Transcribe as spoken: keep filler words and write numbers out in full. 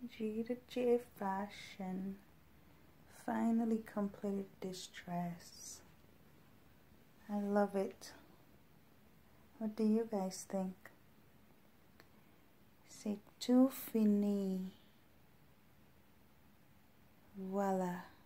Geeda.j fashion finally completed this dress. I love it. What do you guys think? C'est tout fini. Voila.